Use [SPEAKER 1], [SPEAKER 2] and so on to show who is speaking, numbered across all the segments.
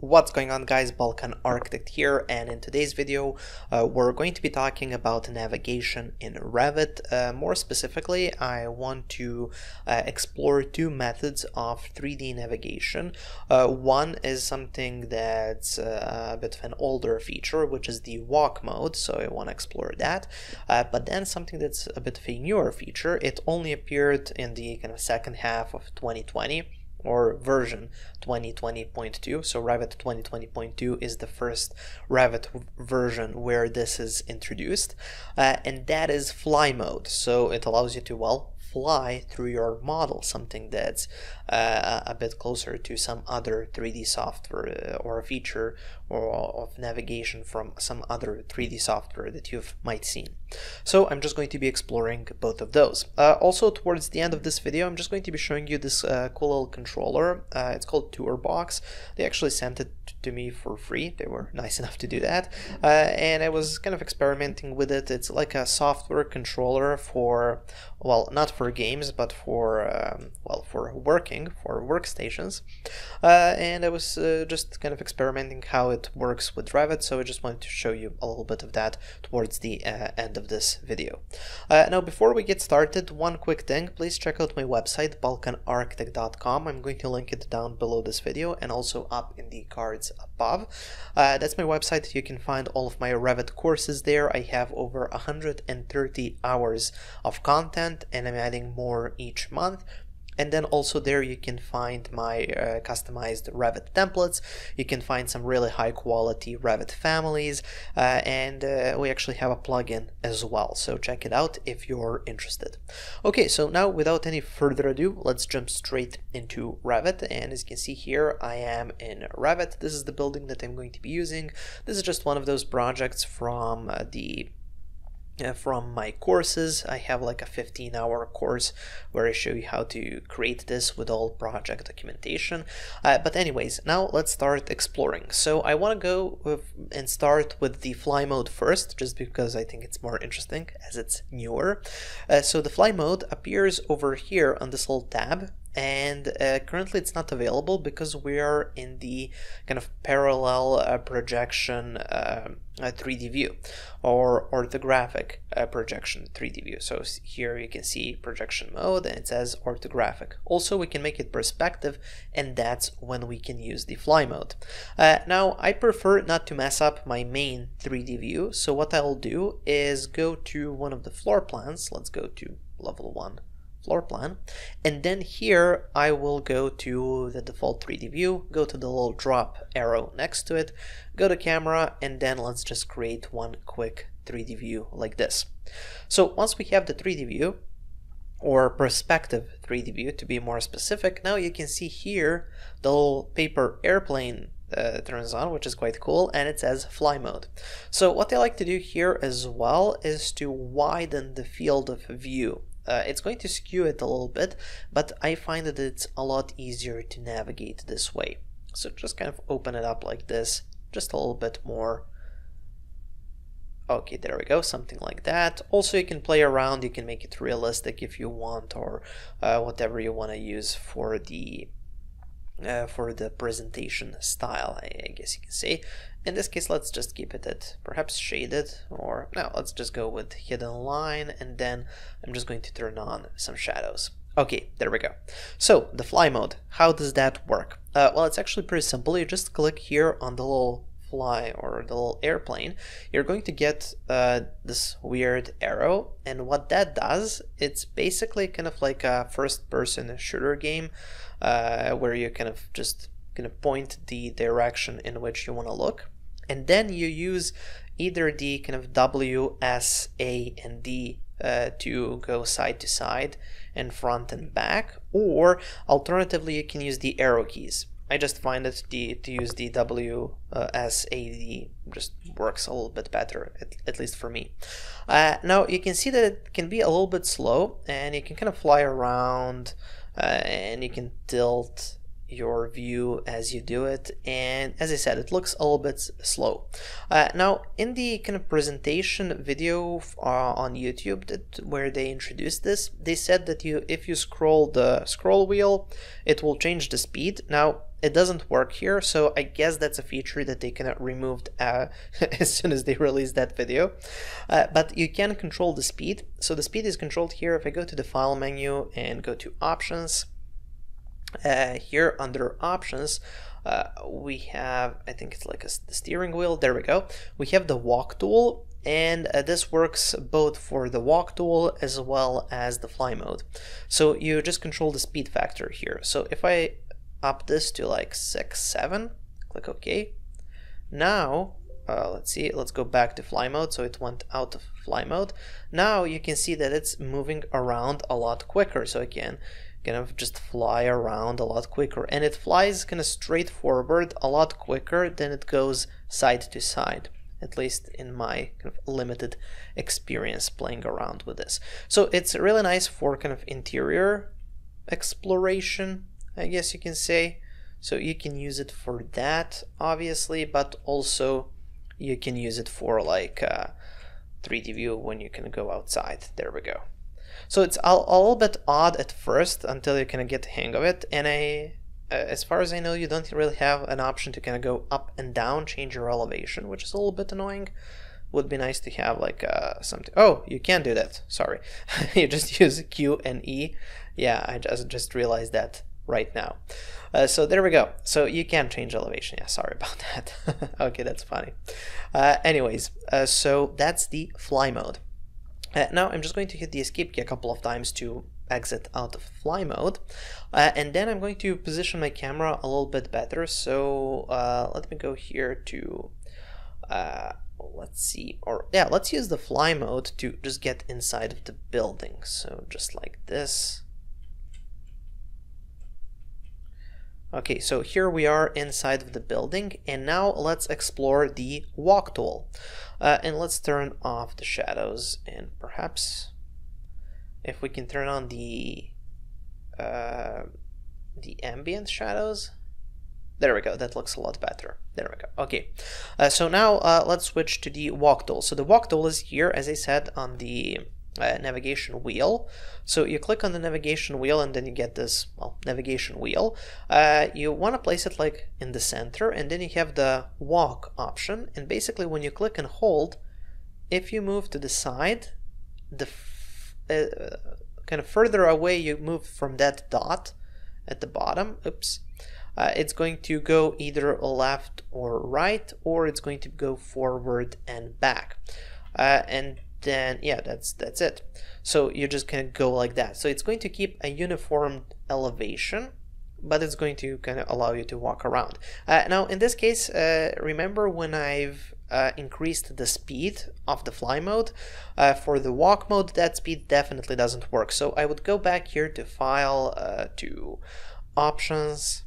[SPEAKER 1] What's going on, guys? Balkan Architect here, and in today's video we're going to be talking about navigation in Revit. More specifically, I want to explore two methods of 3D navigation. One is something that's a bit of an older feature, which is the walk mode, so I want to explore that. But then something that's a bit of a newer feature. It only appeared in the kind of second half of 2020, or version 2020.2. So Revit 2020.2 is the first Revit version where this is introduced, and that is fly mode. So it allows you to, well, fly through your model, something that's a bit closer to some other 3D software or a feature or of navigation from some other 3D software that you might seen. So I'm just going to be exploring both of those. Also, towards the end of this video, I'm just going to be showing you this cool little controller. It's called Tourbox. They actually sent it to me for free. They were nice enough to do that, and I was kind of experimenting with it. It's like a software controller for, well, not for games, but for well, for working, for workstations, and I was just kind of experimenting how it works with Revit, so I just wanted to show you a little bit of that towards the end of this video. Now, before we get started, one quick thing: please check out my website, balkanarchitect.com. I'm going to link it down below this video and also up in the cards above. That's my website. You can find all of my Revit courses there. I have over 130 hours of content, and I'm adding more each month. And then also there you can find my customized Revit templates. You can find some really high quality Revit families, and we actually have a plugin as well, so check it out if you're interested. Okay, so now without any further ado, let's jump straight into Revit. And as you can see here, I am in Revit. This is the building that I'm going to be using. This is just one of those projects from from my courses. I have like a 15-hour course where I show you how to create this with all project documentation. But anyways, now let's start exploring. So I want to go and start with the fly mode first, just because I think it's more interesting as it's newer. So the fly mode appears over here on this little tab, and currently it's not available because we are in the kind of parallel projection 3D view, or orthographic projection 3D view. So here you can see projection mode and it says orthographic. Also, we can make it perspective, and that's when we can use the fly mode. Now, I prefer not to mess up my main 3D view, so what I'll do is go to one of the floor plans. Let's go to level 1 floor plan, and then here I will go to the default 3D view, go to the little drop arrow next to it, go to camera, and then let's just create one quick 3D view like this. So once we have the 3D view, or perspective 3D view to be more specific, now you can see here the little paper airplane turns on, which is quite cool, and it says fly mode. So what I like to do here as well is to widen the field of view. It's going to skew it a little bit, but I find that it's a lot easier to navigate this way. So just kind of open it up like this, just a little bit more. Okay, there we go, something like that. Also, you can play around, you can make it realistic if you want, or whatever you want to use for the presentation style, I guess you can say. In this case, let's just keep it at perhaps shaded, or no, let's just go with hidden line, and then I'm just going to turn on some shadows. Okay, there we go. So the fly mode, how does that work? Well, it's actually pretty simple. You just click here on the little fly or the little airplane. You're going to get this weird arrow, and what that does, it's basically kind of like a first-person shooter game, where you kind of just point the direction in which you want to look, and then you use either the kind of W, S, A, and D to go side to side and front and back, or alternatively you can use the arrow keys. I just find that to use the W, S, A, D just works a little bit better, at least for me. Now you can see that it can be a little bit slow, and you can kind of fly around, and you can tilt your view as you do it, and as I said, it looks a little bit slow. Now in the kind of presentation video on YouTube where they introduced this, they said that if you scroll the scroll wheel, it will change the speed. Now it doesn't work here, so I guess that's a feature that they kind of removed as soon as they released that video. But you can control the speed. So the speed is controlled here. If I go to the file menu and go to options, here under options, we have, I think it's like the steering wheel. There we go. We have the walk tool, and this works both for the walk tool as well as the fly mode. So you just control the speed factor here. So if I up this to like 6, 7, click OK. Now let's see, let's go back to fly mode. So it went out of fly mode. Now you can see that it's moving around a lot quicker. So again, kind of just fly around a lot quicker, and it flies kind of straight forward a lot quicker than it goes side to side, at least in my kind of limited experience playing around with this. So it's really nice for kind of interior exploration, I guess you can say. So you can use it for that, obviously, but also you can use it for like 3D view when you can go outside. There we go. So it's a little bit odd at first until you kind of get the hang of it, and as far as I know, you don't really have an option to kind of go up and down, change your elevation, which is a little bit annoying. Would be nice to have like something. Oh, you can do that. Sorry, you just use Q and E. Yeah, I just realized that right now. So there we go. So you can change elevation. Yeah, sorry about that. Okay, that's funny. Anyways, so that's the fly mode. Now I'm just going to hit the escape key a couple of times to exit out of fly mode, and then I'm going to position my camera a little bit better. So let me go here to let's see, or yeah, let's use the fly mode to just get inside of the building. So just like this. Okay, so here we are inside of the building, and now let's explore the walk tool. And let's turn off the shadows, and perhaps if we can turn on the ambient shadows. There we go, that looks a lot better. There we go. Okay, so now let's switch to the walk tool. So the walk tool is here, as I said, on the navigation wheel. So you click on the navigation wheel, and then you get this, well, navigation wheel. You want to place it like in the center, and then you have the walk option, and basically when you click and hold, if you move to the side, the kind of further away you move from that dot at the bottom, oops, it's going to go either left or right, or it's going to go forward and back, and then yeah, that's it. So you're just gonna go like that. So it's going to keep a uniform elevation, but it's going to kind of allow you to walk around. Now in this case, remember when I've increased the speed of the fly mode, for the walk mode that speed definitely doesn't work. So I would go back here to file, to options,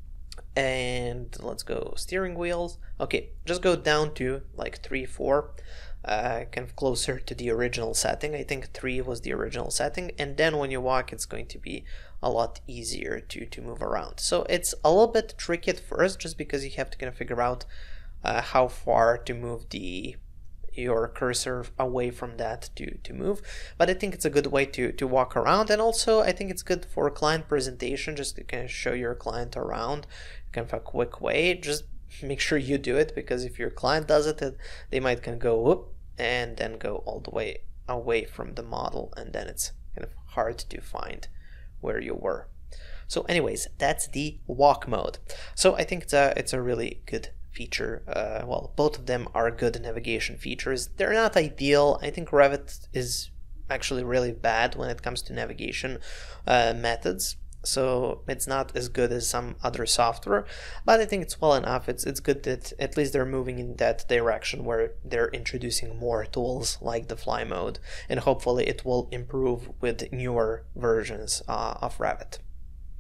[SPEAKER 1] and let's go steering wheels. Okay, just go down to like 3, 4, kind of closer to the original setting. I think 3 was the original setting, and then when you walk, it's going to be a lot easier to move around. So it's a little bit tricky at first, just because you have to kind of figure out how far to move your cursor away from that to move. But I think it's a good way to walk around, and also I think it's good for client presentation, just to kind of show your client around kind of a quick way. Just make sure you do it, because if your client does it, they might kind of go whoop and then go all the way away from the model, and then it's kind of hard to find where you were. So anyways, that's the walk mode. So I think it's a really good feature. Well, both of them are good navigation features. They're not ideal. I think Revit is actually really bad when it comes to navigation methods. So it's not as good as some other software, but I think it's well enough. It's good that at least they're moving in that direction, where they're introducing more tools like the fly mode, and hopefully it will improve with newer versions of Revit.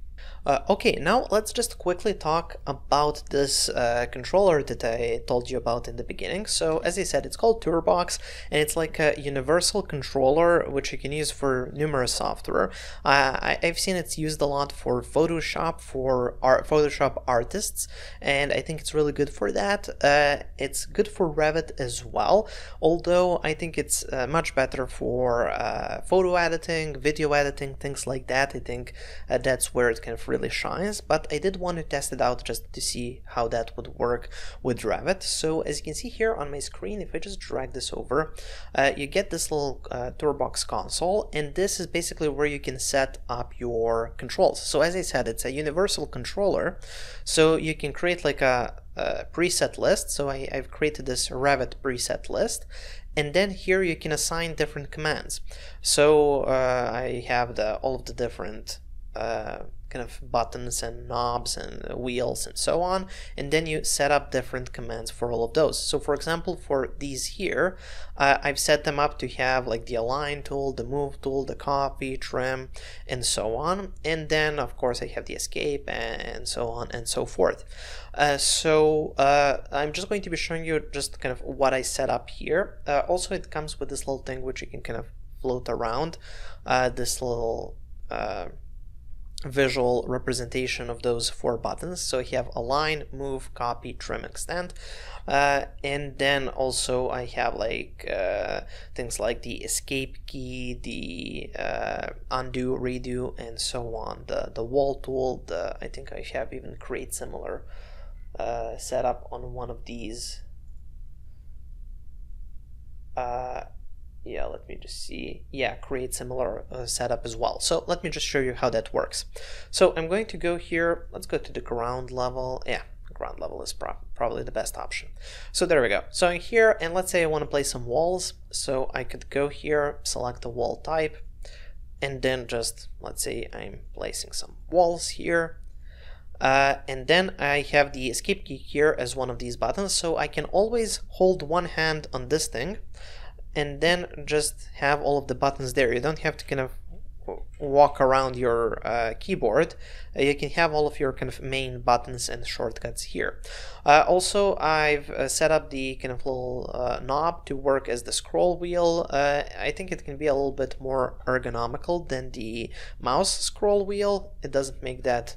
[SPEAKER 1] Okay, now let's just quickly talk about this controller that I told you about in the beginning. So as I said, it's called Tourbox, and it's like a universal controller which you can use for numerous software. I've seen it's used a lot for Photoshop, for Photoshop artists, and I think it's really good for that. It's good for Revit as well, although I think it's much better for photo editing, video editing, things like that. I think that's where it kind of really shines, but I did want to test it out just to see how that would work with Revit. So as you can see here on my screen, if I just drag this over, you get this little Tourbox console, and this is basically where you can set up your controls. So as I said, it's a universal controller, so you can create like a preset list. So I've created this Revit preset list, and then here you can assign different commands. So I have all of the different kind of buttons and knobs and wheels and so on, and then you set up different commands for all of those. So for example, for these here, I've set them up to have like the align tool, the move tool, the copy, trim, and so on, and then of course I have the escape and so on and so forth. I'm just going to be showing you just kind of what I set up here. Also, it comes with this little thing which you can kind of float around, this little visual representation of those 4 buttons. So you have align, move, copy, trim, extend, and then also I have like things like the escape key, the undo, redo, and so on. The wall tool, I think I have even create similar setup on one of these. Yeah, let me just see. Yeah, create similar setup as well. So let me just show you how that works. So I'm going to go here. Let's go to the ground level. Yeah, ground level is probably the best option. So there we go. So I'm here, and let's say I want to place some walls. So I could go here, select the wall type, and then just, let's say I'm placing some walls here. And then I have the escape key here as one of these buttons. So I can always hold one hand on this thing, and then just have all of the buttons there. You don't have to kind of walk around your keyboard. You can have all of your kind of main buttons and shortcuts here. Also, I've set up the kind of little knob to work as the scroll wheel. I think it can be a little bit more ergonomical than the mouse scroll wheel. It doesn't make that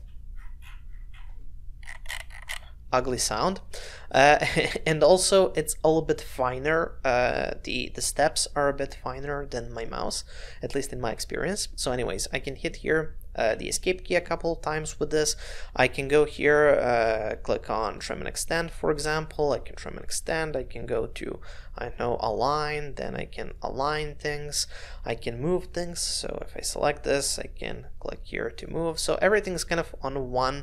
[SPEAKER 1] ugly sound, and also it's a little bit finer. The steps are a bit finer than my mouse, at least in my experience. So anyways, I can hit here the escape key a couple of times with this. I can go here, click on trim and extend, for example. I can trim and extend. I can go to, I know, align, then I can align things. I can move things. So if I select this, I can click here to move. So everything's kind of on one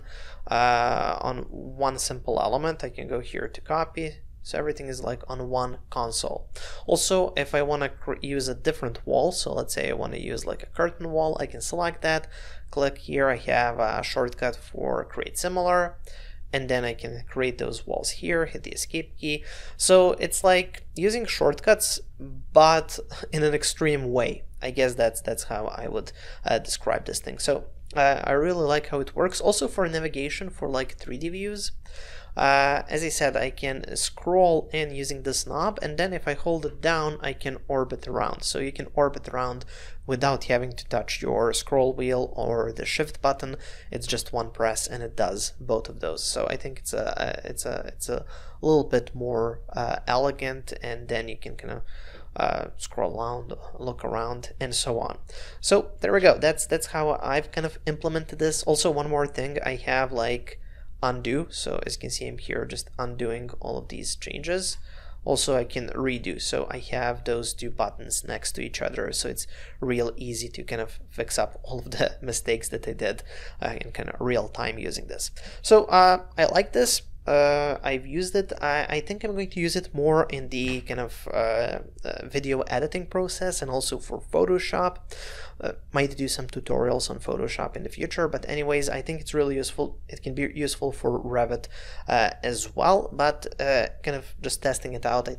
[SPEAKER 1] simple element. I can go here to copy. So everything is like on one console. Also, if I want to use a different wall, so let's say I want to use like a curtain wall, I can select that, click here. I have a shortcut for create similar, and then I can create those walls here, hit the escape key. So it's like using shortcuts, but in an extreme way. I guess that's how I would describe this thing. So I really like how it works. Also for navigation, for like 3D views. As I said, I can scroll in using this knob, and then if I hold it down, I can orbit around. So you can orbit around without having to touch your scroll wheel or the shift button. It's just one press, and it does both of those. So I think it's a little bit more elegant, and then you can kind of scroll around, look around, and so on. So there we go. That's how I've kind of implemented this. Also, one more thing, I have like undo. So as you can see, I'm here just undoing all of these changes. Also, I can redo. So I have those 2 buttons next to each other. So it's real easy to kind of fix up all of the mistakes that I did in kind of real time using this. So I like this. I've used it. I think I'm going to use it more in the kind of video editing process, and also for Photoshop. Might do some tutorials on Photoshop in the future, but anyways, I think it's really useful. It can be useful for Revit as well, but kind of just testing it out, I think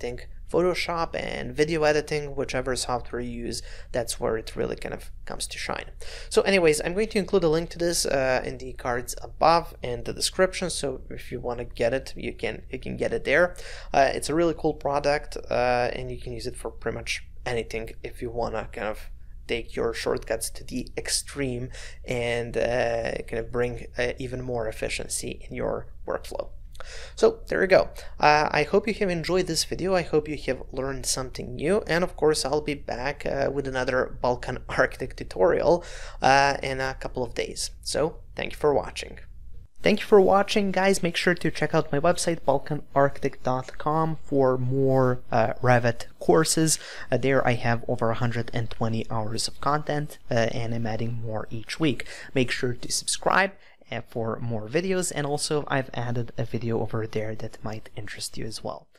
[SPEAKER 1] Photoshop and video editing, whichever software you use, that's where it really kind of comes to shine. So anyways, I'm going to include a link to this in the cards above in the description, so if you want to get it, you can get it there. It's a really cool product, and you can use it for pretty much anything if you want to kind of take your shortcuts to the extreme and kind of bring even more efficiency in your workflow. So there you go. I hope you have enjoyed this video. I hope you have learned something new, and of course I'll be back with another Balkan Architect tutorial in a couple of days. So thank you for watching. Thank you for watching, guys. Make sure to check out my website, balkanarchitect.com, for more Revit courses. There I have over 120 hours of content, and I'm adding more each week. Make sure to subscribe for more videos, and also I've added a video over there that might interest you as well.